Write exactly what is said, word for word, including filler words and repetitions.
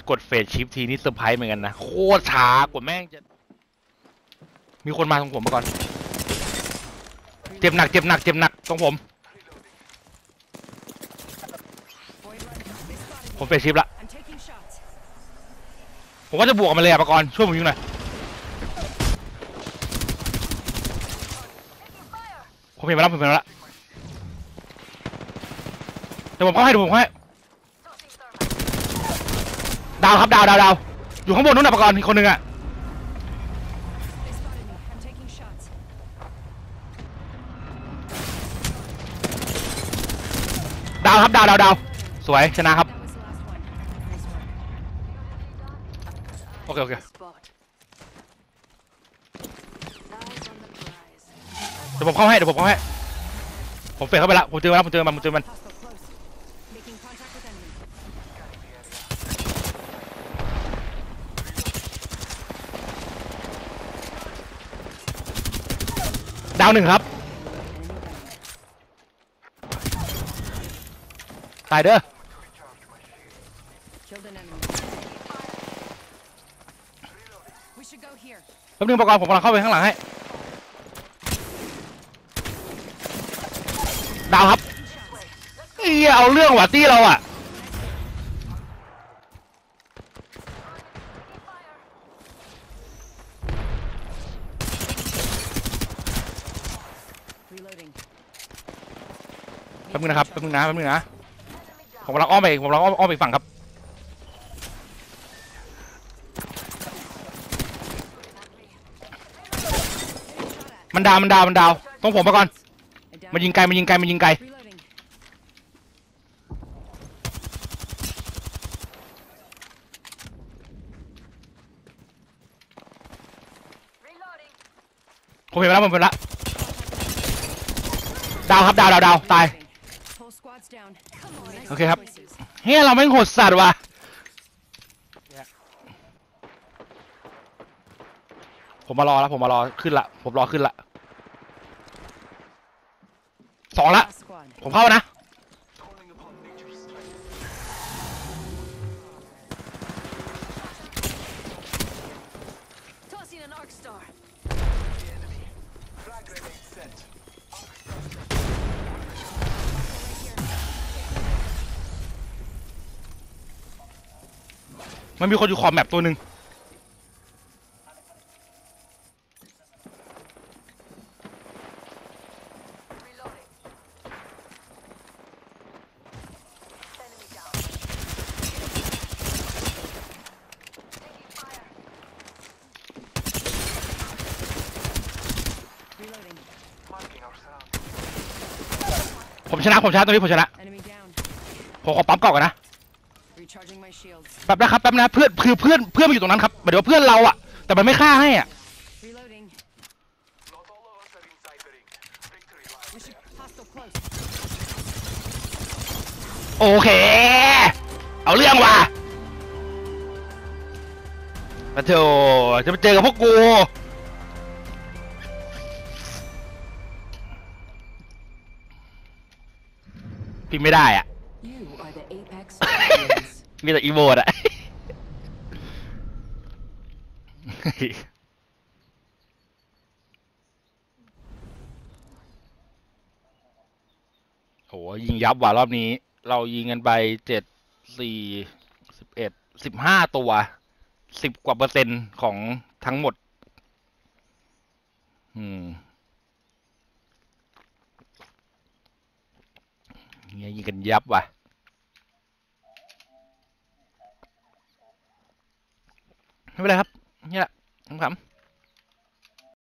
กดเฟสชิปทีนี่เซอร์ไพรส์เหมือนกันนะโคตรช้ากดแม่งจะมีคนมาตรงผมมาก่อนเจ็บหนักเจ็บหนักเจ็บหนักตรงผมผมเฟสชิปละผมก็จะบวกมันเลยอะปะกรณ์ช่วยผมยิงหน่อยผมเห็นมาแล้วผมเห็นมาแล้วเดี๋ยวผมเข้าให้เดี๋ยวผมเข้าให้ดาวครับดาวดาวดาวอยู่ข้างบนนู้นนะปะกรณ์อีกคนหนึ่งอะดาวครับดาวดาวดาวสวยชนะครับโอเคโอเคเดี๋ยวผมเข้าให้เดี๋ยวผมเข้าให้ผมเฟรเข้าไปละผมเจอมันผมเจอมันผมเจอมันดาวหนึ่งครับตายเด้อแป๊บนึงประกอบผมกำลังเข้าไปข้างหลังให้ดาวครับเอียเอาเรื่องว่ะตี้เราอ่ะแป๊บนึงนะครับแป๊บนึงนะแป๊บนึงนะผมกำลังอ้อมไปผมกำลังอ้อมอ้อมไปฝั่งครับมันดาวมันดาวมันดาวต้องผมมาก่อนมันยิงไกลมันยิงไกลมันยิงไกลผมเห็นแล้วผมเห็นแล้วดาวครับดาวดาวดาวตายโอเคครับเฮ้ยเราไม่โหดสัตว์ว่ะผมมารอแล้วผมมารอขึ้นละผมรอขึ้นละสองละผมเข้านะมันมีคนอยู่ขอบแมปตัวหนึ่งผมชนะผมชนะตัวนี้ผมชนะผมขอปั๊มเกาะก่อนนะแป๊บนะครับแป๊บนะเพื่อนคือเพื่อนเพื่อนมันอยู่ตรงนั้นครับหมายถึงว่าเพื่อนเราอะแต่มันไม่ฆ่าให้อะโอเคเอาเรื่องว่ะมาเถอะจะไปเจอกับพวกกูพิมไม่ได้อะมีแต่อีโมดอะโหยิงยับว่ะรอบนี้เรายิงกันไปเจ็ดสี่สิบเอ็ดสิบห้าตัวสิบกว่าเปอร์เซ็นต์ของทั้งหมดอืมเนี่ยยิงกันยับว่ะไม่เป็นไรครับนี่แหละขำ